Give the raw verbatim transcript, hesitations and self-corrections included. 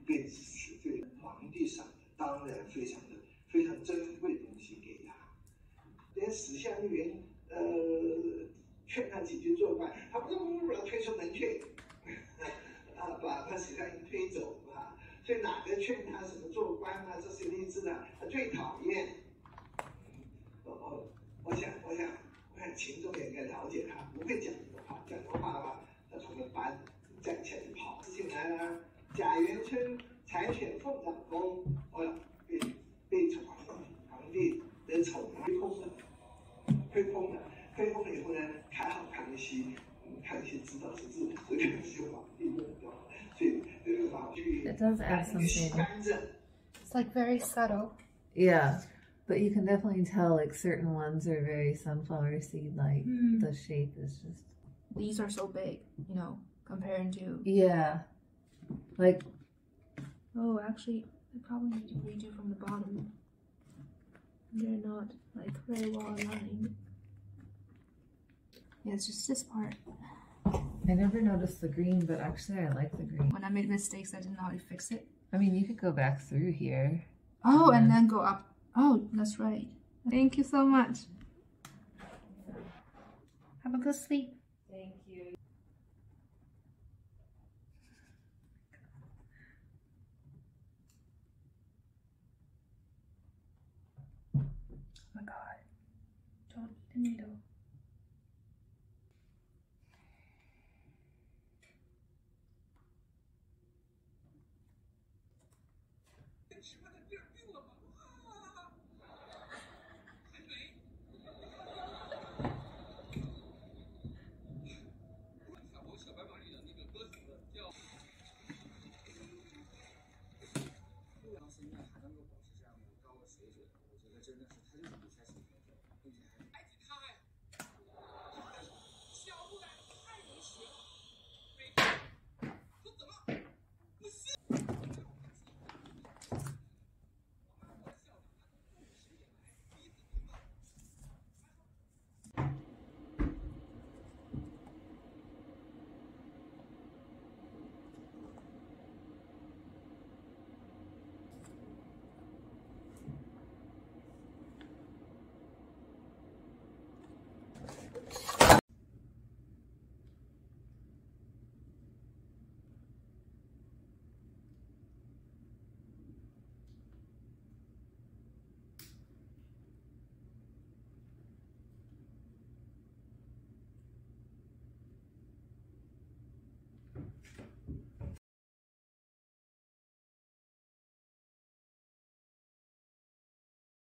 被此对皇帝赏的，当然非常的非常珍贵的东西给他。连史相云呃劝他几句做官，他不不把他推出门去，啊，把把史相云推走啊。所以哪个劝他什么做官啊，这是励志的，他最讨厌。我我我想我想我想秦钟也应该了解他，不会讲这个话，讲这个话的话，他从那班站起来就跑进来了。贾元春采选凤长宫，哦呀，被被皇皇帝得宠了，亏空了，亏空了，亏空了以后呢，还好康熙，康熙知道是自己这个是皇帝用的，所以这个皇帝 It does add some flavor. It's like very subtle. Yeah, but you can definitely tell like certain ones are very sunflower seed like. Mm. The shape is just. These are so big, you know, compared to. Yeah, like. Oh, actually, I probably need to redo from the bottom. They're not like very well aligned. Yeah, it's just this part. I never noticed the green, but actually I like the green. When I made mistakes, I didn't know how to fix it. I mean, you could go back through here. Oh, and then go up. Oh, that's right. Thank you so much. Have a good sleep. Thank you. Oh my god. Don't eat the needle.